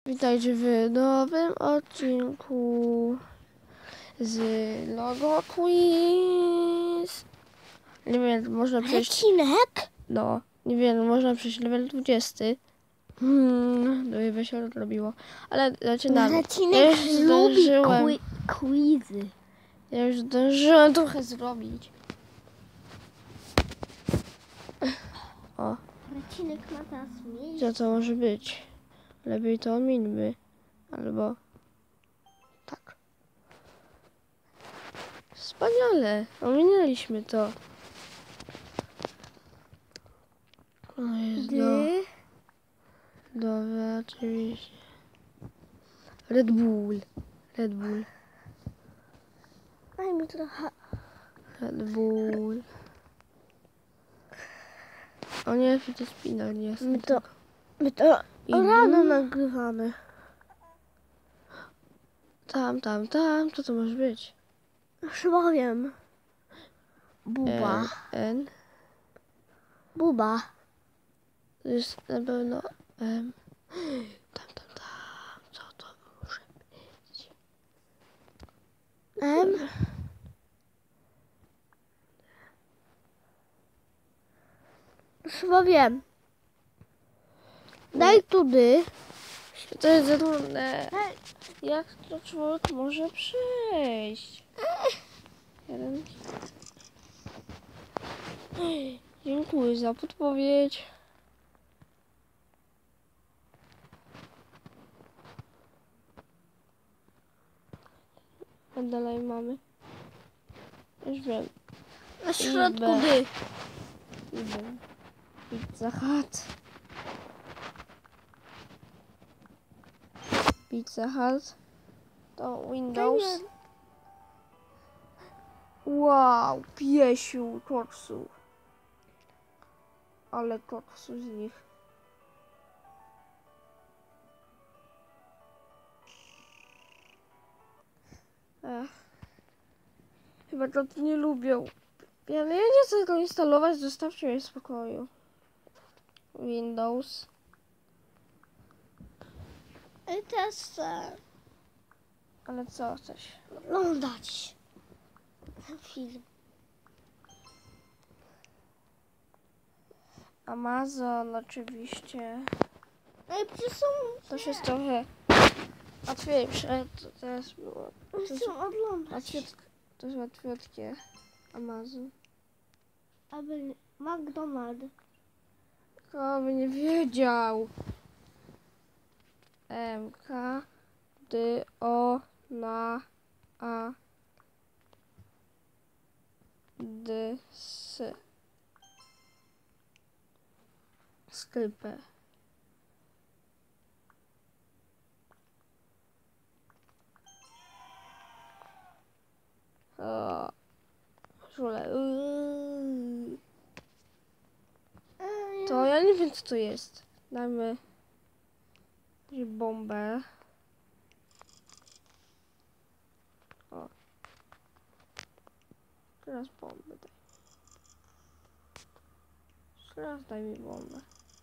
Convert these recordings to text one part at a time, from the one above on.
Witajcie w nowym odcinku z Logo Quiz. Nie wiem, można przejść... Odcinek? No, nie wiem, można przejść level 20. No i się robiło. Ale zaczynamy. Odcinek Ja już zdążyłem. quizy. Ja już zdążyłem trochę zrobić. O, Odcinek ma teraz miejsce. co to może być? Lepiej to omińmy. Albo... tak. Wspaniale, ominęliśmy to. To jest dobra, oczywiście. Red Bull. Daj mi trochę. Red Bull. O nie, to spina, nie jest. My to I rano nagrywamy. Tam, co to może być? Chyba wiem. Buba. N. Buba. To jest na pewno M. Tam, co to może być? M. Chyba wiem. Daj tudy. To jest za trudne. Jak to człowiek może przejść? Jeden. Dziękuję za podpowiedź. A dalej mamy. Już wiem. Na środku B. dy. Idę. Pizza Hut. Pizza Hut. To Windows. Wow, piesiu korsu. Ale korsu z nich. Chyba to nie lubią. Ja nie chcę tego instalować, zostawcie mnie w spokoju. Windows. I teraz chcę Ale co chcesz? oglądać ten film. Amazon oczywiście. Ale przecież są... To się jest trochę łatwiejsze. To teraz było. Chcę oglądać. To jest łatwiutkie. Amazon. Aby McDonald's. Kto by nie wiedział? M, K, D, O, na, A, D, S. Sklepy. O, żule. To ja nie wiem, co to jest. Dajmy bombę. O. Teraz bombę daj. Teraz daj mi bombę.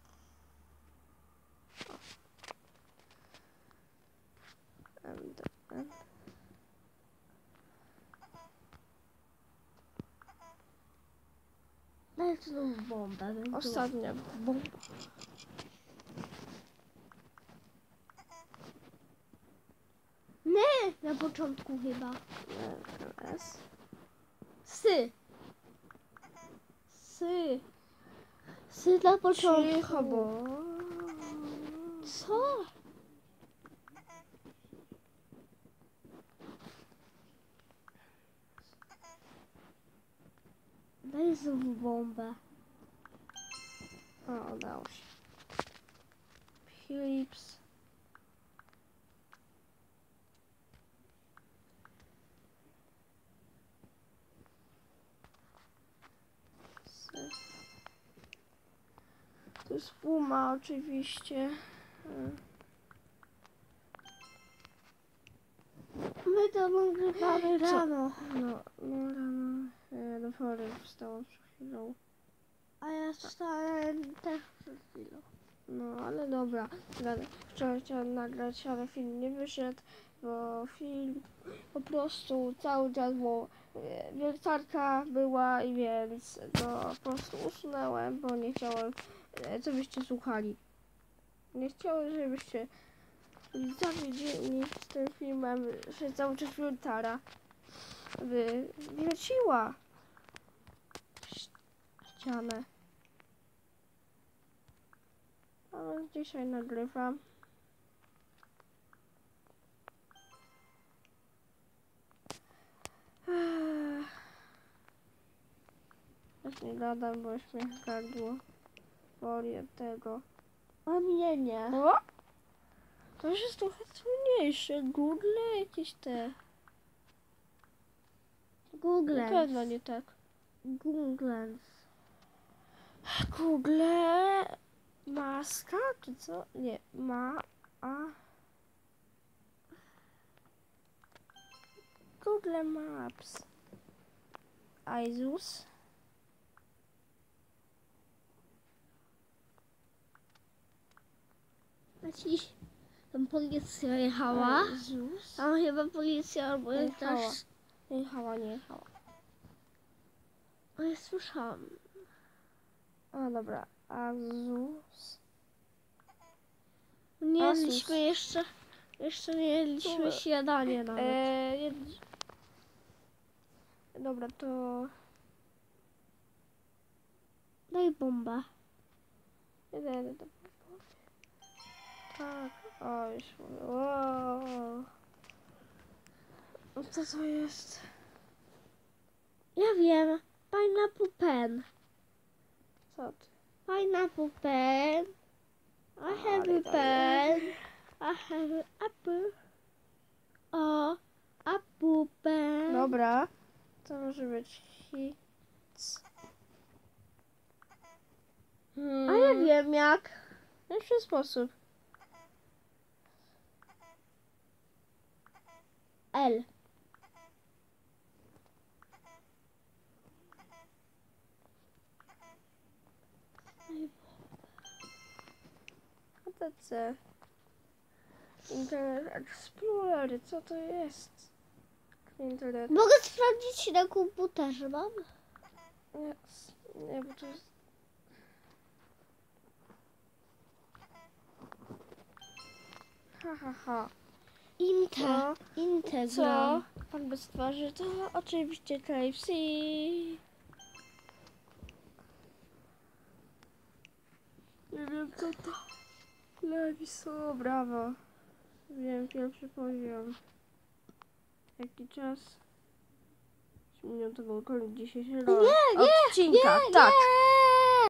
MDN. Daj tu bombę. Ostatnia bomba. Nie, na początku chyba. S. Sy. Sy na początku. Cicho, bo... Co? Daj znowu bombę. O, udało się. Philips. To jest Puma oczywiście. My to nagrywamy rano. No rano. Do pory wstałam przed chwilą. A ja wstałem też przed chwilą. No, ale dobra. Wczoraj chciałem nagrać, ale film nie wyszedł, bo film po prostu cały czas, bo wiertarka była i więc no, po prostu usunąłem, bo nie chciałem, żebyście słuchali. Nie chciałem, żebyście zawiedzieni z tym filmem, że cały czas wiertara wierciła ścianę. Ale dzisiaj nagrywam. Już nie gadam, bo już mnie gardło boli od tego. A mnie nie. O! To już jest trochę trudniejsze. Google jakieś te. Google. Na pewno nie tak. Google. Google maska, czy co? Nie, Google Maps. Izus. Jakiś tam policja jechała. Izus. Tam chyba policja albo Nie jest jechała. też... Nie jechała, nie jechała. O, ja słyszałam. A dobra, Azus. Nie Asus. jedliśmy jeszcze nie jedliśmy Dobra. śniadanie nawet. Dobra, to Daj bombę. jeden. Tak, o już mówię. Wow. Co to jest? Ja wiem. Pineapple pen. Co ty? Pineapple pen. I have Ale a to pen. I have an apple. O, apple pen. Dobra, to może być hits. A ja wiem jak. W ten sposób. L. ATC. Internet Explorer, co to jest? Internet. Mogę sprawdzić na komputerze, mam? Nie, bo to jest... Ha. Co? Integral. Co? Pan bez twarzy to oczywiście KFC. Nie wiem co to. Lewiso, brawo. Wiem, pierwszy poziom. Jaki czas? 3 minuty był koniec dzisiejszego odcinka. Tak.